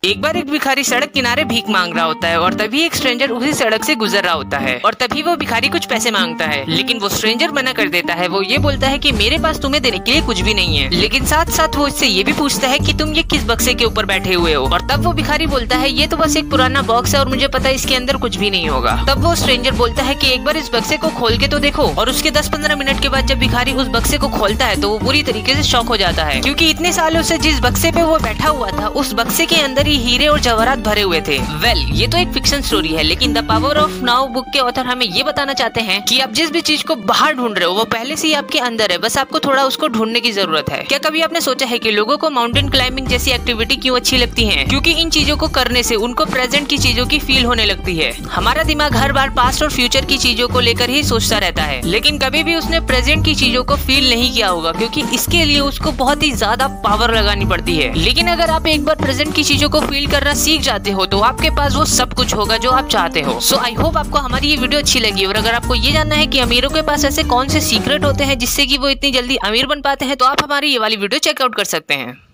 एक बार एक भिखारी सड़क किनारे भीख मांग रहा होता है और तभी एक स्ट्रेंजर उसी सड़क से गुजर रहा होता है और तभी वो भिखारी कुछ पैसे मांगता है, लेकिन वो स्ट्रेंजर मना कर देता है। वो ये बोलता है कि मेरे पास तुम्हें देने के लिए कुछ भी नहीं है, लेकिन साथ साथ वो इससे ये भी पूछता है कि तुम ये किस बक्से के ऊपर बैठे हुए हो। और तब वो भिखारी बोलता है ये तो बस एक पुराना बॉक्स है और मुझे पता है इसके अंदर कुछ भी नहीं होगा। तब वो स्ट्रेंजर बोलता है कि एक बार इस बक्से को खोल के तो देखो। और उसके 10-15 मिनट के बाद जब भिखारी उस बक्से को खोलता है तो वो पूरी तरीके से शॉक हो जाता है, क्योंकि इतने सालों से जिस बक्से पे वो बैठा हुआ था उस बक्से के अंदर ही हीरे और जवाहरात भरे हुए थे। ये तो एक फिक्शन स्टोरी है, लेकिन the power of now book के ऑथर हमें ये बताना चाहते हैं कि आप जिस भी चीज को बाहर ढूंढ रहे हो वो पहले से ही आपके अंदर है, बस आपको थोड़ा उसको ढूंढने की जरूरत है। क्या कभी आपने सोचा है कि लोगों को माउंटेन क्लाइंबिंग जैसी एक्टिविटी क्यों अच्छी लगती है? क्योंकि इन चीजों को करने से उनको प्रेजेंट की चीजों की फील होने लगती है। हमारा दिमाग हर बार पास्ट और फ्यूचर की चीजों को लेकर ही सोचता रहता है, लेकिन कभी भी उसने प्रेजेंट की चीजों को फील नहीं किया होगा, क्योंकि इसके लिए उसको बहुत ही ज्यादा पावर लगानी पड़ती है। लेकिन अगर आप एक बार प्रेजेंट की चीजों को फील करना सीख जाते हो तो आपके पास वो सब कुछ होगा जो आप चाहते हो। सो आई होप आपको हमारी ये वीडियो अच्छी लगी, और अगर आपको ये जानना है कि अमीरों के पास ऐसे कौन से सीक्रेट होते हैं जिससे कि वो इतनी जल्दी अमीर बन पाते हैं तो आप हमारी ये वाली वीडियो चेकआउट कर सकते हैं।